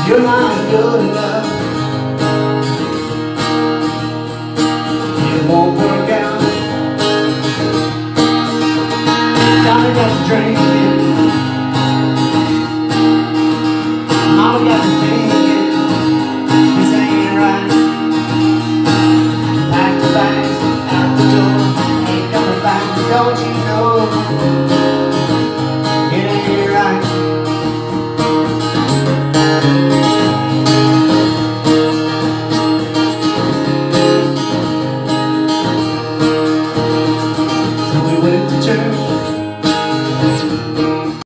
You're not good enough. It won't work out. Gotta get drinking.